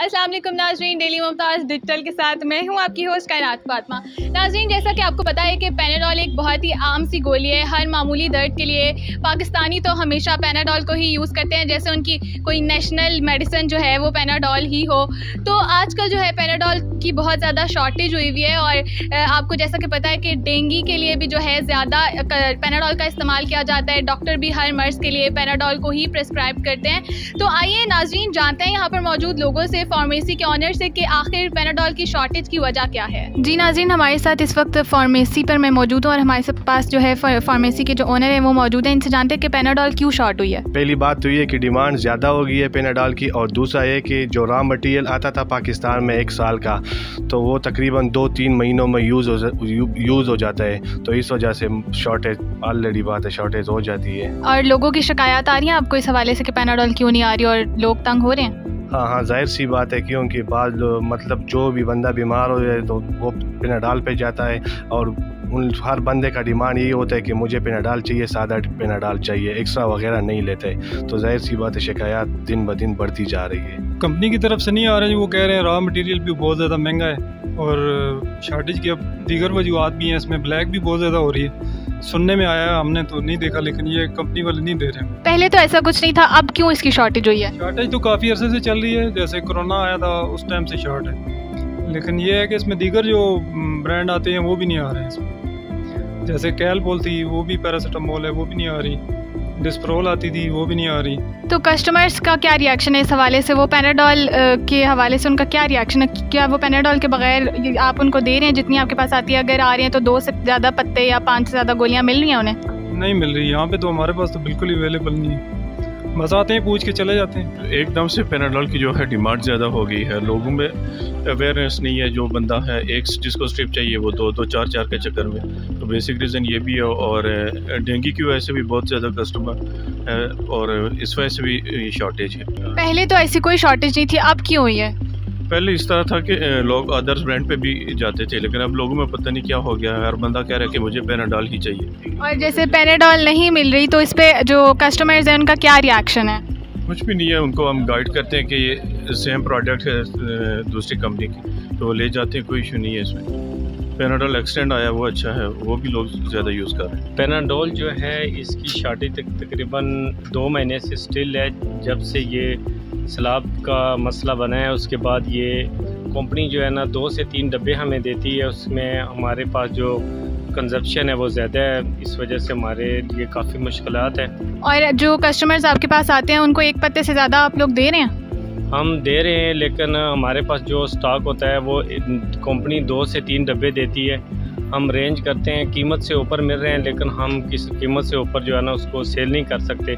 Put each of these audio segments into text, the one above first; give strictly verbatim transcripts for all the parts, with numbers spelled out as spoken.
अस्सलाम वालेकुम नाज़रीन, डेली मुमताज़ डिजिटल के साथ मैं हूँ आपकी होस्ट कायनात फातिमा। नाज़रीन, जैसा कि आपको पता है कि पैनाडोल एक बहुत ही आम सी गोली है हर मामूली दर्द के लिए। पाकिस्तानी तो हमेशा पैनाडोल को ही यूज़ करते हैं, जैसे उनकी कोई नेशनल मेडिसिन जो है वो पैनाडोल ही हो। तो आजकल जो है पैनाडोल की बहुत ज़्यादा शॉर्टेज हुई हुई है और आपको जैसा कि पता है कि डेंगू के लिए भी जो है ज़्यादा पैनाडोल का इस्तेमाल किया जाता है। डॉक्टर भी हर मर्ज़ के लिए पैनाडोल को ही प्रिस्क्राइब करते हैं। तो आइए नाज़रीन जानते हैं यहाँ पर मौजूद लोगों से, फार्मेसी के ऑनर से, कि आखिर पैनाडोल की शॉर्टेज की वजह क्या है। जी नाज़रीन, हमारे साथ इस वक्त फार्मेसी पर मैं मौजूद हूँ और हमारे पास जो है फार्मेसी के जो ओनर है वो मौजूद है। इनसे जानते हैं कि पैनाडोल क्यों शॉर्ट हुई है। पहली बात तो ये कि डिमांड ज़्यादा हो गई है पैनाडोल की, और दूसरा ये कि जो रॉ मटेरियल आता था पाकिस्तान में एक साल का, तो वो तकरीबन दो तीन महीनों में यूज़ हो यूज़ हो जाता है। तो इस वजह से शॉर्टेज ऑलरेडी बात है, शॉर्टेज हो जाती है। और लोगों की शिकायत आ रही है आपको इस हवाले से कि पैनाडोल क्यों नहीं आ रही और लोग तंग हो रहे हैं? हाँ हाँ जाहिर सी बात है, क्योंकि बाद मतलब जो भी बंदा बीमार हो जाए तो वो पैनाडोल पे जाता है, और उन हर बंदे का डिमांड यही होता है कि मुझे पैनाडोल चाहिए, सादा पैनाडोल चाहिए, एक्स्ट्रा वगैरह नहीं लेते। तो जाहिर सी बात है शिकायत दिन ब दिन बढ़ती जा रही है। कंपनी की तरफ से नहीं आ रहे हैं, वो कह रहे हैं रॉ मटेरियल भी बहुत ज़्यादा महंगा है और शॉर्टेज की अब दीगर वजूहत भी हैं, इसमें ब्लैक भी बहुत ज़्यादा हो रही है। सुनने में आया, हमने तो नहीं देखा, लेकिन ये कंपनी वाले नहीं दे रहे हैं। पहले तो ऐसा कुछ नहीं था, अब क्यों इसकी शॉर्टेज हुई है? शॉर्टेज तो काफ़ी अरसे से चल रही है, जैसे कोरोना आया था उस टाइम से शॉर्ट है, लेकिन ये है कि इसमें दीगर जो ब्रांड आते हैं वो भी नहीं आ रहे हैं इसमें। जैसे कैलपोल थी, वो भी पैरासीटामोल है, वो भी नहीं आ रही। डिस्प्रोल आती थी, वो भी नहीं आ रही। तो कस्टमर्स का क्या रिएक्शन है इस हवाले से? वो पैनाडोल के हवाले से उनका क्या रिएक्शन है? क्या वो पैनाडोल के बगैर आप उनको दे रहे हैं जितनी आपके पास आती है? अगर आ रही हैं तो दो से ज़्यादा पत्ते या पाँच से ज़्यादा गोलियाँ मिल रही हैं उन्हें? नहीं मिल रही, यहाँ पे तो हमारे पास तो बिल्कुल ही अवेलेबल नहीं है। बस आते हैं, पूछ के चले जाते हैं। एकदम से पैनाडोल की जो है डिमांड ज़्यादा हो गई है, लोगों में अवेयरनेस नहीं है। जो बंदा है एक जिसको स्ट्रिप चाहिए वो दो दो चार चार के चक्कर में, तो बेसिक रीज़न ये भी है। और डेंगू की वजह से भी बहुत ज़्यादा कस्टमर है और इस वजह से भी शॉर्टेज है। पहले तो ऐसी कोई शॉर्टेज नहीं थी, अब क्यों हुई है? पहले इस तरह था कि लोग अदर्स ब्रांड पे भी जाते थे, लेकिन अब लोगों में पता नहीं क्या हो गया है, हर बंदा कह रहा है कि मुझे पैनाडोल ही चाहिए। और जैसे पैनाडोल नहीं मिल रही तो इस पे जो कस्टमर्स हैं उनका क्या रिएक्शन है? कुछ भी नहीं है, उनको हम गाइड करते हैं कि ये सेम प्रोडक्ट है दूसरी कंपनी की, तो वो ले जाते हैं, कोई इशू नहीं है इसमें। पैनाडोल एक्सटेंड आया वो अच्छा है, वो भी लोग ज़्यादा यूज़ कर रहे हैं। पैनाडोल जो है इसकी शॉर्टेज तक तकरीबन दो महीने से स्टिल है। जब से ये सैलाब का मसला बना है उसके बाद ये कंपनी जो है ना दो से तीन डब्बे हमें देती है, उसमें हमारे पास जो कंजप्शन है वो ज़्यादा है, इस वजह से हमारे लिए काफ़ी मुश्किलात है। और जो कस्टमर्स आपके पास आते हैं उनको एक पत्ते से ज़्यादा आप लोग दे रहे हैं? हम दे रहे हैं, लेकिन हमारे पास जो स्टॉक होता है वो कंपनी दो से तीन डब्बे देती है। हम रेंज करते हैं, कीमत से ऊपर मिल रहे हैं, लेकिन हम किस कीमत से ऊपर जो है ना उसको सेल नहीं कर सकते।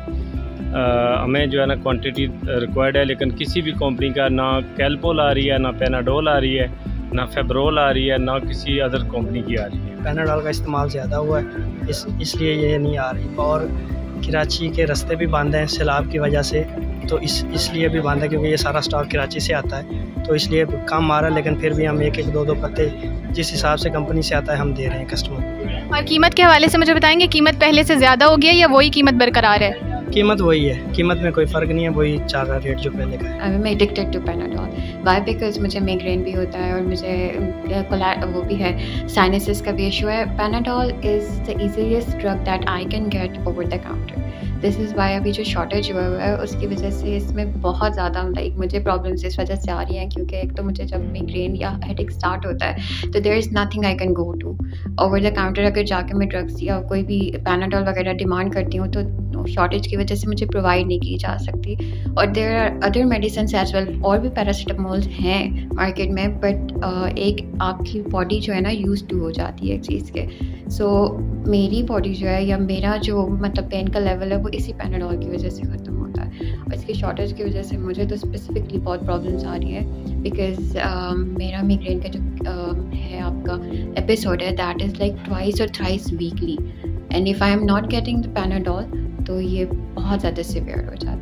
आ, हमें जो है ना क्वांटिटी रिक्वायर्ड है, लेकिन किसी भी कंपनी का ना कैलपोल आ रही है, ना पैनाडोल आ रही है, ना फेब्रोल आ रही है, ना किसी अदर कंपनी की आ रही है। पैनाडोल का इस्तेमाल ज़्यादा हुआ है, इस इसलिए ये नहीं आ रही। और कराची के रास्ते भी बंद हैं सैलाब की वजह से, तो इस इसलिए भी बंद है क्योंकि ये सारा स्टॉक कराची से आता है, तो इसलिए कम आ रहा है। लेकिन फिर भी हम एक एक दो दो पत्ते जिस हिसाब से कंपनी से आता है हम दे रहे हैं कस्टमर को। और कीमत के हवाले से मुझे बताएंगे, कीमत पहले से ज़्यादा हो गया या वही कीमत बरकरार है? कीमत वही है, कीमत में कोई फ़र्क नहीं है, वही चार रेट जो पहले का है। I am addicted to Panadol, why because मुझे माइग्रेन भी होता है और मुझे वो भी है, साइनसिस का भी इशू है। Panadol is the easiest drug that I can get over the counter. This is why अभी जो शॉर्टेज हुआ हुआ है उसकी वजह से इसमें बहुत ज़्यादा लाइक मुझे प्रॉब्लम्स इस वजह से आ रही हैं, क्योंकि एक तो मुझे जब माइग्रेन या हेडेक स्टार्ट होता है तो there is nothing I can go to over the counter. अगर जाके मैं ड्रग्स या कोई भी पैनाडोल वगैरह डिमांड करती हूँ तो शॉर्टेज की वजह से मुझे प्रोवाइड नहीं की जा सकती। और there are other medicine as well, और भी पैरासीटामोल्स हैं मार्केट में, बट uh, एक आपकी बॉडी जो है ना यूज टू हो जाती है एक चीज़ के। सो so, मेरी बॉडी जो है या मेरा जो मतलब पेन का लेवल है वो इसी पैनाडोल की वजह से ख़त्म होता है, और इसकी शॉर्टेज की वजह से मुझे तो स्पेसिफिकली बहुत प्रॉब्लम्स आ रही है। बिकॉज uh, मेरा माइग्रेन का जो uh, है आपका एपिसोड है दैट इज़ लाइक ट्वाइस और thrice weekly, and if I am not getting the Panadol तो ये बहुत ज़्यादा सिवियर हो जाता है।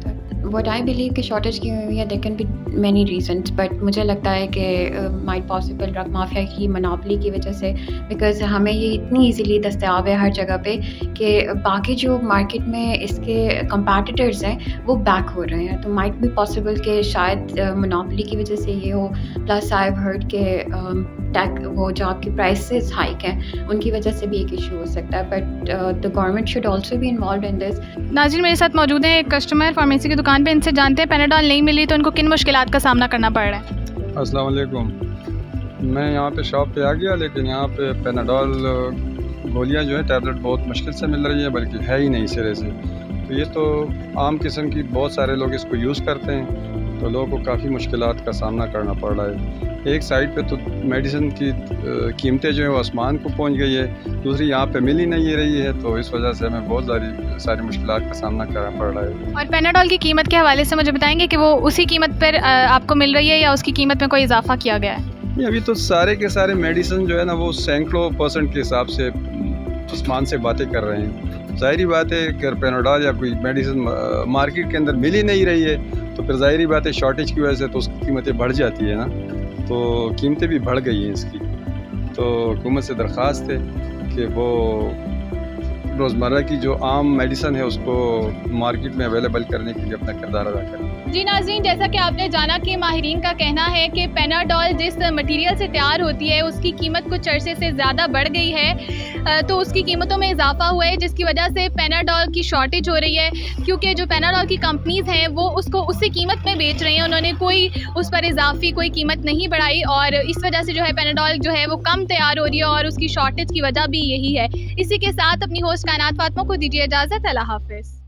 व्हाट आई बिलीव कि शॉर्टेज की हुई है, there can be many reasons, but मुझे लगता है कि माइट पॉसिबल ड्रग माफिया की मोनोपोली की वजह से, बिकॉज हमें ये इतनी इजीली दस्तयाब है हर जगह पे कि बाकी जो मार्केट में इसके कंपैटिटर्स हैं वो बैक हो रहे हैं। तो माइट बी पॉसिबल कि शायद मोनोपोली की वजह से ये हो, प्लस आई हैव हर्ड के टैक वो जो आपकी प्राइसेस हाइक हैं उनकी वजह से भी एक इशू हो सकता है, but the government should also be involve in this. नाज़रीन, मेरे साथ मौजूद हैं एक कस्टमर फार्मेसी की दुकान पे, इनसे जानते हैं पैनाडोल नहीं मिली तो उनको किन मुश्किलात का सामना करना पड़ रहा है। अस्सलाम वालेकुम। मैं यहाँ पे शॉप पे आ गया, लेकिन यहाँ पे पैनाडोल गोलियाँ जो है टैबलेट बहुत मुश्किल से मिल रही है, बल्कि है ही नहीं सिरे से। तो ये तो आम किस्म की, बहुत सारे लोग इसको यूज़ करते हैं, तो लोगों को काफ़ी मुश्किलात का सामना करना पड़ रहा है। एक साइड पे तो मेडिसिन की कीमतें जो है वो आसमान को पहुंच गई है, दूसरी यहाँ पे मिल ही नहीं रही है, तो इस वजह से हमें बहुत सारी सारी मुश्किलात का सामना करना पड़ रहा है। और पैनाडोल की कीमत के हवाले से मुझे बताएंगे कि वो उसी कीमत पर आपको मिल रही है या उसकी कीमत में कोई इजाफा किया गया है? नहीं, अभी तो सारे के सारे मेडिसिन जो है ना वो सैकड़ों परसेंट के हिसाब से आसमान से बातें कर रहे हैं। ज़ाहिरी बात है कि पैनाडोल या कोई मेडिसिन मार्केट के अंदर मिल ही नहीं रही है, तो फिर ज़ाहिरी बात है शॉर्टेज की वजह से तो उसकी कीमतें बढ़ जाती है ना, तो कीमतें भी बढ़ गई हैं इसकी। तो हुकूमत से दरख्वास्त है कि वो रोज़मर्रा की जो आम मेडिसिन है उसको मार्केट में अवेलेबल करने के लिए अपना किरदार अदा करें। जी नाज़रीन, जैसा कि आपने जाना कि माहिरीन का कहना है कि पैनाडोल जिस मटेरियल से तैयार होती है उसकी कीमत कुछ अरसे से ज़्यादा बढ़ गई है, तो उसकी कीमतों में इजाफा हुआ है, जिसकी वजह से पैनाडोल की शॉर्टेज हो रही है, क्योंकि जो पैनाडोल की कंपनीज़ हैं वो उसको उसी कीमत में बेच रही हैं, उन्होंने कोई उस पर इजाफी कोई कीमत नहीं बढ़ाई, और इस वजह से जो है पैनाडोल जो है वो कम तैयार हो रही है, और उसकी शॉर्टेज की वजह भी यही है। इसी के साथ अपनी होस्ट कायनात फातिमा को दीजिए इजाज़त। अल्लाह हाफ़िज़।